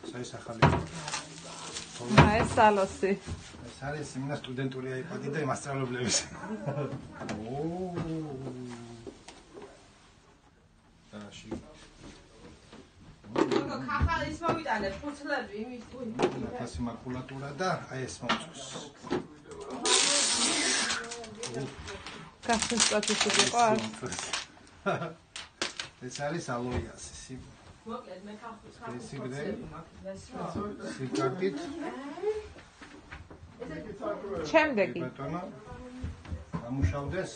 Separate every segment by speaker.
Speaker 1: ეს ახალი.
Speaker 2: ეს სალოსი.
Speaker 1: ეს არის იმენა სტუდენტური აიპადი და მასწავლებლების. დაში.
Speaker 3: ხახალის მოვიტანე ფურცლები იმის
Speaker 1: ეს მაკულატურა და აი ეს მომწოს.
Speaker 2: გასცემ პროცესი იყო არ?
Speaker 1: ეს არის ალოიასი.
Speaker 3: მოკლედ მე ხახუს
Speaker 1: სიკარტით.
Speaker 2: შემდეგი.
Speaker 1: ბატონო. ამუშავდეს.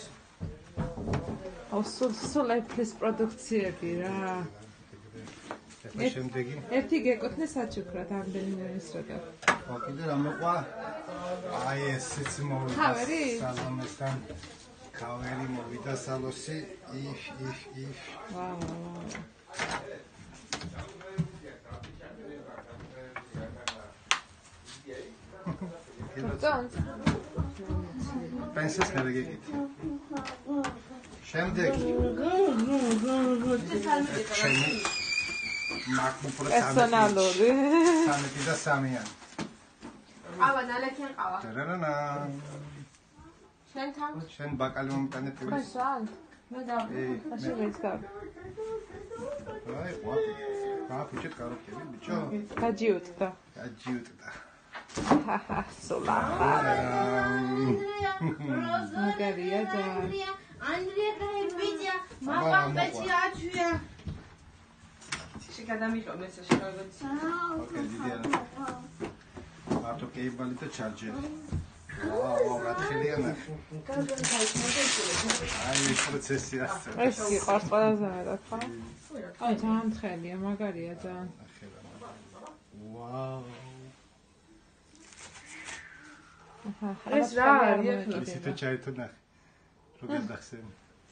Speaker 2: სულ ეფლის პროდუქციები რა.
Speaker 1: ეხლა შემდეგი.
Speaker 2: ერთი გეკუთვნე საჩუქრად ამდენიმე მისროდა.
Speaker 1: ხო, კიდე რა მოყვა? აი ესეც მოვიდა.
Speaker 2: ქავერი?
Speaker 1: სალონესთან. ქავერი მოვიდა სალოსი. if.
Speaker 2: ვაუ. Pardon.
Speaker 1: Penses nereye gitti? Შემდეგი.
Speaker 2: პერსონალური.
Speaker 1: 13 და 3-იანი.
Speaker 3: ყავა ნალექიან ყავა
Speaker 1: ტერერანა.
Speaker 3: შენ თან
Speaker 1: შენ ბაკალი მომიტანე ტივის.
Speaker 2: ხან?
Speaker 3: მე და
Speaker 2: ასე მეცგავ.
Speaker 1: აი, ყვაპი. ფუჭეთ კაროქები, ბიჭო.
Speaker 2: გაჯიუტდა.
Speaker 1: გაჯიუტდა.
Speaker 2: ჰაჰა, სულა. მაგარია და
Speaker 3: ანდრია გაიბიძა მამამ პეცი აჩვია შეგადამიტო მე შეშეგოდი
Speaker 1: ოკეი, დიდია. მარტო კეიბალი და ჩარჯერი. ვაუ, გათხილიანა. აი, ეს პროცესი ასე.
Speaker 2: ეს იყავს ყველაზე მეტად, ხო? აი, ძალიან თხელია, მაგარია ძალიან.
Speaker 1: ვაუ.
Speaker 3: ეს რა არის?
Speaker 1: ისეთი ჩაითო ნახე. როგორ დახსენ.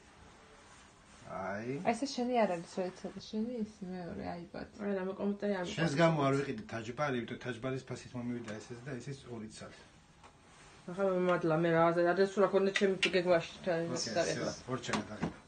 Speaker 1: აი.
Speaker 2: ეს შენი არ არის სოიცელი, შენი ის მეორე აიპადი.
Speaker 3: აი, რა კომენტარი ამი.
Speaker 1: შენს გამო არ ვიყიდი თაჯბარი, იმიტომ თაჯბარის ფასით მომივიდა ესეც და ესეც 2 წელი.
Speaker 3: ახლა მე მადლა მე რა აზრი, ადრე სულ რა ქონდა ჩემი გეგმაში და
Speaker 1: ორ ჩემი დაგება.